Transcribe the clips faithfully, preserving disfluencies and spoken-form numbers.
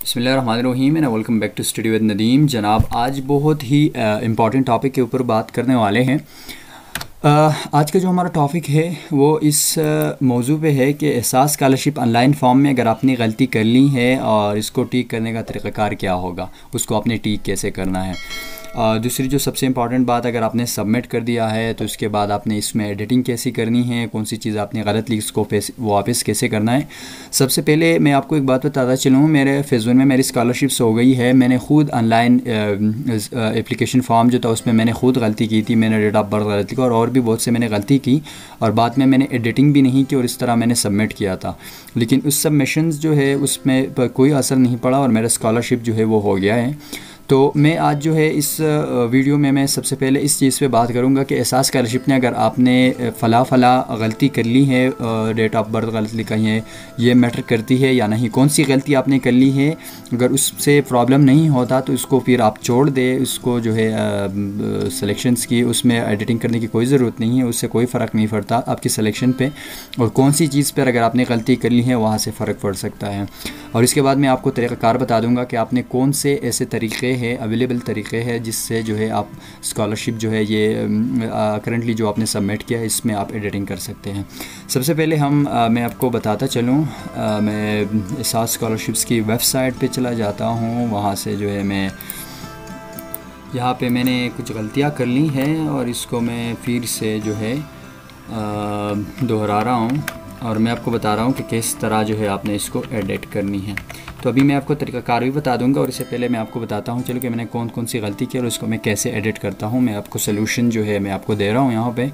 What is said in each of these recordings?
بسم اللہ الرحمن الرحیم and welcome back to study with Nadeem. جناب آج بہت ہی امپورٹنٹ ٹاپک کے اوپر بات کرنے والے ہیں. آج کا جو ہمارا ٹاپک ہے وہ اس موضوع پہ ہے کہ احساس اسکالرشپ آن لائن فارم میں اگر آپ نے غلطی کر لی ہے اور اس کو ٹھیک کرنے کا طریقہ کار کیا ہوگا, اس کو آپ نے ٹھیک کیسے کرنا ہے. دوسری جو سب سے امپورٹنٹ بات, اگر آپ نے سبمٹ کر دیا ہے تو اس کے بعد آپ نے اس میں ایڈیٹنگ کیسی کرنی ہے, کون سی چیز آپ نے غلط لی اس کو واپس کیسے کرنا ہے. سب سے پہلے میں آپ کو ایک بات بتاتا چلوں, میرے فیز ون میں میری اسکالرشپس ہو گئی ہے. میں نے خود آن لائن اپلیکیشن فارم جو تھا اس میں میں نے خود غلطی کی تھی, میں نے ڈیٹ آف برتھ غلطی کی اور اور بھی بہت سے میں نے غلطی کی, اور بعد میں میں نے ایڈیٹنگ بھی نہیں کی اور اس طرح میں نے سبمٹ کیا تھا. لیکن اس سبمیشنز جو ہے اس میں کوئی اثر نہیں پڑا اور میرا اسکالرشپ جو ہے وہ ہو گیا ہے. تو میں آج جو ہے اس ویڈیو میں میں سب سے پہلے اس چیز پہ بات کروں گا کہ احساس اسکالرشپ نے اگر آپ نے فلاں فلاں غلطی کر لی ہے, ڈیٹ آف برتھ غلط لکھا ہے, یہ میٹر کرتی ہے یا نہیں, کون سی غلطی آپ نے کر لی ہے. اگر اس سے پرابلم نہیں ہوتا تو اس کو پھر آپ چھوڑ دے, اس کو جو ہے سلیکشنز کی اس میں ایڈیٹنگ کرنے کی کوئی ضرورت نہیں ہے, اس سے کوئی فرق نہیں پڑتا آپ کی سلیکشن پہ. اور کون سی چیز پر اگر آپ نے غلطی کر لی ہے وہاں سے فرق پڑ سکتا ہے. اور اس کے بعد میں آپ کو طریقہ کار بتا دوں گا کہ آپ نے کون سے ایسے طریقے ہے اویلیبل طریقے ہے جس سے جو ہے آپ اسکالرشپ جو ہے یہ کرنٹلی جو آپ نے سبمٹ کیا ہے اس میں آپ ایڈیٹنگ کر سکتے ہیں. سب سے پہلے ہم میں آپ کو بتاتا چلوں, میں احساس اسکالرشپس کی ویب سائٹ پہ چلا جاتا ہوں. وہاں سے جو ہے میں یہاں پہ میں نے کچھ غلطیاں کر لی ہیں اور اس کو میں پھر سے جو ہے دہرا رہا ہوں اور میں آپ کو بتا رہا ہوں کہ کس طرح جو ہے آپ نے اس کو ایڈٹ کرنی ہے. تو ابھی میں آپ کو طریقہ کار بھی بتا دوں گا اور اس سے پہلے میں آپ کو بتاتا ہوں چلو کہ میں نے کون کون سی غلطی کی اور اس کو میں کیسے ایڈٹ کرتا ہوں. میں آپ کو سلوشن جو ہے میں آپ کو دے رہا ہوں یہاں پہ.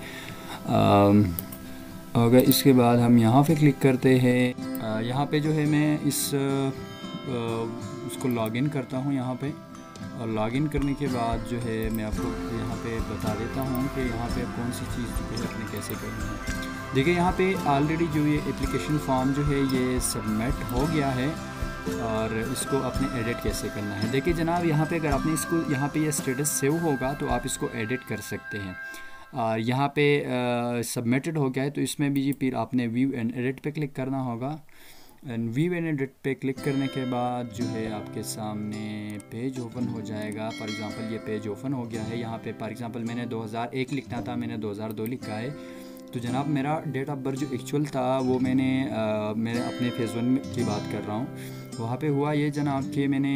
اگر اس کے بعد ہم یہاں پہ کلک کرتے ہیں, یہاں پہ جو ہے میں اس اس کو لاگ ان کرتا ہوں یہاں پہ, اور لاگ ان کرنے کے بعد جو ہے میں آپ کو یہاں پہ بتا دیتا ہوں کہ یہاں پہ کون سی چیز جو ہے اپنے کیسے کرنی ہے. دیکھیں یہاں پہ آلریڈی جو یہ اپلیکیشن فارم جو ہے یہ سبمٹ ہو گیا ہے اور اس کو اپنے ایڈٹ کیسے کرنا ہے. دیکھیں جناب یہاں پہ اگر آپ نے اس کو یہاں پہ یہ اسٹیٹس سیو ہوگا تو آپ اس کو ایڈٹ کر سکتے ہیں. اور یہاں پہ سبمٹڈ ہو گیا ہے تو اس میں بھی پھر آپ نے ویو اینڈ ایڈٹ پہ کلک کرنا ہوگا. اینڈ ویو اینڈ ایڈٹ پہ کلک کرنے کے بعد جو ہے آپ کے سامنے پیج اوپن ہو جائے گا. فار ایگزامپل یہ پیج اوپن ہو گیا ہے. یہاں پہ فار ایگزامپل میں نے دو ہزار ایک لکھنا تھا, میں نے دو ہزار دو لکھا ہے. تو جناب میرا ڈیٹ آف برتھ جو ایکچوئل تھا وہ میں نے میں اپنے فیز ون کی بات کر رہا ہوں. وہاں پہ ہوا یہ جناب کہ میں نے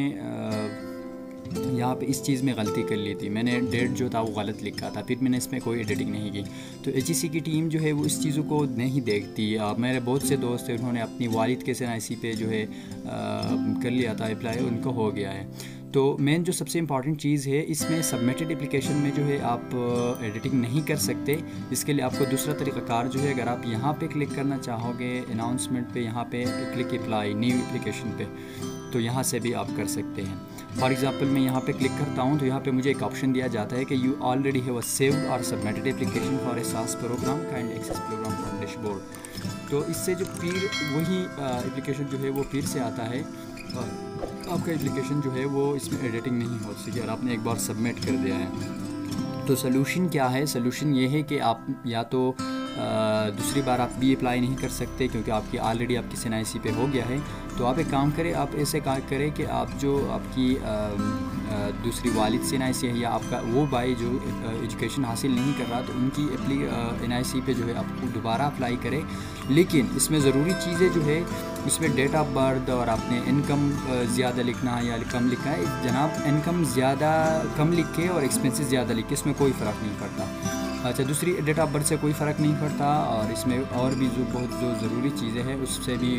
یہاں پہ اس چیز میں غلطی کر لی تھی, میں نے ڈیٹ جو تھا وہ غلط لکھا تھا, پھر میں نے اس میں کوئی ایڈیٹنگ نہیں کی. تو ایچ ای سی کی ٹیم جو ہے وہ اس چیزوں کو نہیں دیکھتی. میرے بہت سے دوست ہیں انہوں نے اپنی والد کے این آئی سی پہ جو ہے کر لیا تھا اپلائی, ان کو ہو گیا ہے. تو مین جو سب سے امپورٹنٹ چیز ہے اس میں سبمٹڈ اپلیکیشن میں جو ہے آپ ایڈیٹنگ نہیں کر سکتے. اس کے لیے آپ کو دوسرا طریقہ کار جو ہے, اگر آپ یہاں پہ کلک کرنا چاہو گے اناؤنسمنٹ پہ, یہاں پہ کلک اپلائی نیو اپلیکیشن پہ, تو یہاں سے بھی آپ کر سکتے ہیں. فار ایگزامپل میں یہاں پہ کلک کرتا ہوں تو یہاں پہ مجھے ایک آپشن دیا جاتا ہے کہ you already have a saved اور submitted application for Ehsaas program kind access program from dashboard. تو اس سے جو پھر وہی اپلیکیشن جو ہے وہ پھر سے آتا ہے اور آپ کا اپلیکیشن جو ہے وہ اس میں ایڈیٹنگ نہیں ہو سکی اور آپ نے ایک بار سبمٹ کر دیا ہے. تو سلوشن کیا ہے؟ سلوشن یہ ہے کہ آپ یا تو دوسری بار آپ بھی اپلائی نہیں کر سکتے کیونکہ آپ کی آلریڈی آپ کی این آئی سی پہ ہو گیا ہے. تو آپ ایک کام کریں, آپ ایسے کام کریں کہ آپ جو آپ کی دوسری والد سے این آئی سی ہے یا آپ کا وہ بھائی جو ایجوکیشن حاصل نہیں کر رہا تو ان کی اپلی این آئی سی پہ جو ہے آپ کو دوبارہ اپلائی کریں. لیکن اس میں ضروری چیزیں جو ہے اس میں ڈیٹ آف برتھ اور آپ نے انکم زیادہ لکھنا ہے یا کم لکھا ہے. جناب انکم زیادہ کم لکھے اور ایکسپینسز زیادہ لکھے, اس میں کوئی فرق نہیں پڑتا. اچھا دوسری ڈیٹ آف برتھ سے کوئی فرق نہیں پڑتا. اور اس میں اور بھی جو بہت جو ضروری چیزیں ہیں اس سے بھی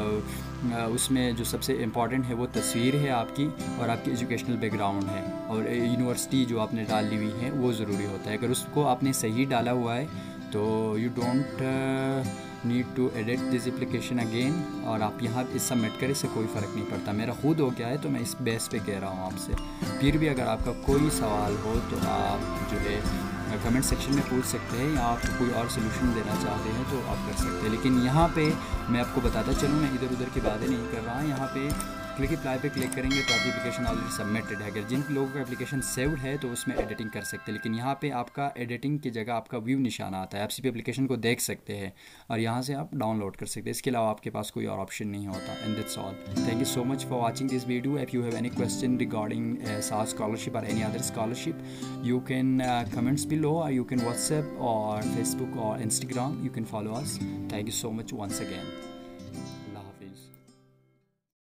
اس میں جو سب سے امپورٹنٹ ہے وہ تصویر ہے آپ کی اور آپ کی ایجوکیشنل بیک گراؤنڈ ہے اور یونیورسٹی جو آپ نے ڈالی ہوئی ہے وہ ضروری ہوتا ہے. اگر اس کو آپ نے صحیح ڈالا ہوا ہے تو you don't need to edit this application again, اور آپ یہاں اس سبمٹ کرے سے کوئی فرق نہیں پڑتا. میرا خود ہو گیا ہے تو میں اس بیس پہ کہہ رہا ہوں آپ سے. پھر بھی اگر آپ کا کوئی سوال ہو تو آپ جو ہے کمنٹ سیکشن میں پوچھ سکتے ہیں یا آپ کوئی اور سلوشن دینا چاہتے ہیں تو آپ کر سکتے ہیں. لیکن یہاں پہ میں آپ کو بتاتا چلوں, میں ادھر ادھر کی باتیں نہیں کر رہا. یہاں پہ کلک اپلائی پہ کلک کریں گے تو آپ کی اپلیکیشن آلریڈی سبمٹڈ ہے. اگر جن لوگوں کا اپلیکیشن سیوڈ ہے تو اس میں ایڈیٹنگ کر سکتے ہیں, لیکن یہاں پہ آپ کا ایڈیٹنگ کی جگہ آپ کا ویو نشان آتا ہے, آپ صرف اپلیکیشن کو دیکھ سکتے ہیں اور یہاں سے آپ ڈاؤن لوڈ کر سکتے ہیں. اس کے علاوہ آپ کے پاس کوئی اور آپشن نہیں ہوتا. And that's all. Thank you so much for watching this video. If you have any question regarding uh, S A R scholarship or any other scholarship, you can uh, comments below, or you can WhatsApp or Facebook or Instagram. You can follow us. Thank you so much once again.